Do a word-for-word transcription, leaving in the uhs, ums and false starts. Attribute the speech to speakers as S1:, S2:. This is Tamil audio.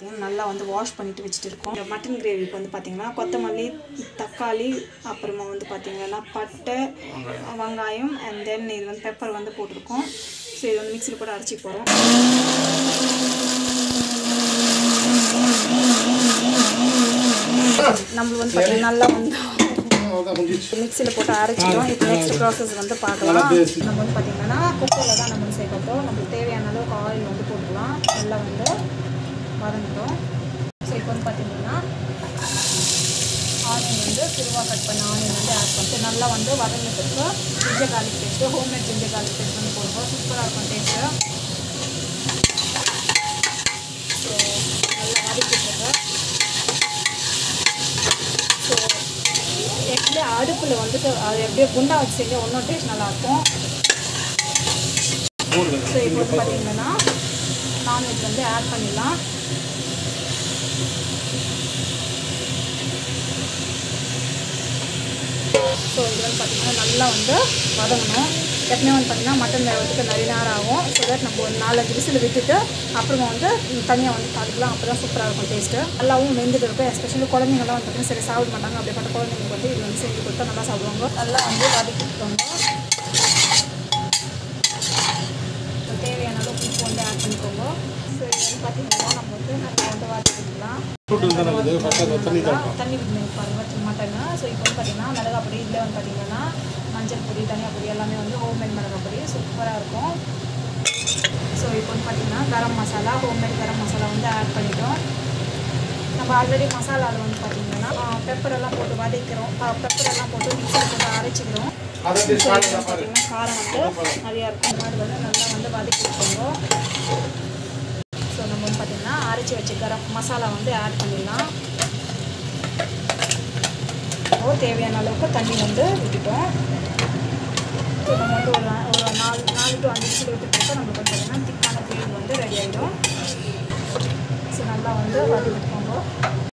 S1: பார்த்தீங்கன்னா நல்லா வந்து வாஷ் பண்ணிவிட்டு வச்சுட்டு இருக்கோம். இந்த மட்டன் கிரேவிக்கு வந்து பார்த்திங்கன்னா கொத்தமல்லி, தக்காளி, அப்புறமா வந்து பார்த்திங்கன்னா பட்டை, வெங்காயம் அண்ட் தென் இது வந்து பெப்பர் வந்து போட்டிருக்கோம். ஸோ இது வந்து மிக்சியில் போட்டு அரைச்சி போகிறோம். நம்ம வந்து பார்த்திங்கன்னா நல்லா வந்து மிக்சியில் போட்டு அரைச்சிடும். இப்போ நெக்ஸ்ட் ப்ராசஸ் வந்து பார்க்கலாம். நம்ம வந்து பார்த்திங்கன்னா குக்கரில் தான் நம்ம சேர்க்க போகிறோம். நம்மளுக்கு தேவையான அளவுக்கு ஆயில் வந்து போட்டுக்கலாம். நல்லா வந்து வதங்கிட்டோம். ஸோ இப்போ வந்து பார்த்திங்கன்னா ஆனியன் வந்து சிறுவாக கட் பண்ண ஆனியன் வந்து ஆட் பண்ணிட்டு நல்லா வந்து வதங்கிட்டு ginger garlic paste, homemade ginger garlic paste வந்து போடுவோம். சூப்பராக இருக்கும் டேஸ்ட்டு. ஸோ நல்லா வதக்கிட்டுருக்கோம். ஸோ ஆக்சுவலி அடுப்பில் வந்துட்டு அது எப்படியோ குண்டா வச்சு செஞ்சால் ஒன்றும் டேஸ்ட் நல்லாயிருக்கும். ஸோ இப்போ வந்து பார்த்திங்கன்னா நான்வெஜ் வந்து ஆட் பண்ணிடலாம். ஸோ இது வந்து பார்த்திங்கன்னா நல்லா வந்து வதங்கணும். எப்பவுமே வந்து பார்த்திங்கன்னா மட்டன் வேகிறதுக்கு நிறைய நேரம் ஆகும். ஸோ தட் நம்ம ஒரு நாலஞ்சு விசில் விட்டுட்டு அப்புறமா வந்து தனியாக வந்து பார்த்துக்கலாம். அப்போ தான் சூப்பராக இருக்கும் டேஸ்ட்டு. நல்லாவும் வெந்துட்டு இருக்கும். எஸ்பெஷலி குழந்தைங்கள்லாம் வந்து பார்த்திங்கன்னா சரி சாப்பிட மாட்டாங்க. அப்படிப்பட்ட குழந்தைங்களுக்கு வந்து இது வந்து செஞ்சு கொடுத்தா நல்லா சாப்பிடுவாங்க. நல்லா வந்து வதக்கிட்டுவாங்க. தேவையான அளவுக்கு உப்பு வந்து ஆட் பண்ணிக்கோங்க. ஸோ இது வந்து பார்த்திங்கன்னா நம்ம வந்து நல்லா வந்து வதக்கிக்கலாம். தண்ணி விட்டு பாருங்கள் மட்டன்னு. ஸோ இப்போ வந்து பார்த்திங்கன்னா மிளகா பொடி, இதில் வந்து பார்த்திங்கன்னா மஞ்சள் பொடி, தனியா பொடி எல்லாமே வந்து ஹோம்மேட் மிளகா பொடி சூப்பராக இருக்கும். ஸோ இப்போ வந்து பார்த்திங்கன்னா கரம் மசாலா, ஹோம்மேட் கரம் மசாலா வந்து ஆட் பண்ணிட்டோம். நம்ம ஆல்ரெடி மசாலாவில் வந்து பார்த்திங்கன்னா பெப்பரெல்லாம் போட்டு வதக்கிறோம். பெப்பரெல்லாம் போட்டு மிக்சியில் போட்டு அரைச்சிக்கிறோம். ஸோ பார்த்திங்கன்னா காரம் வந்து நிறையா இருக்கும். அது வந்து நல்லா வந்து வதக்கிக்கோங்க. ஸோ நம்ம வந்து பார்த்திங்கன்னா அரைச்சி வச்ச கரம் மசாலா வந்து ஆட் பண்ணிடலாம். தேவையான அளவுக்கு தண்ணி வந்து விட்டுட்டோம். ஸோ நம்ம வந்து ஒரு ஒரு நாலு நாலு டு அஞ்சு கிலோ விட்டு போட்டால் நம்மளுக்கு வந்து பார்த்திங்கன்னா திக்கான கிரேவி வந்து ரெடி ஆகிடும். ஸோ நல்லா வந்து வதக்கிக்கோங்க.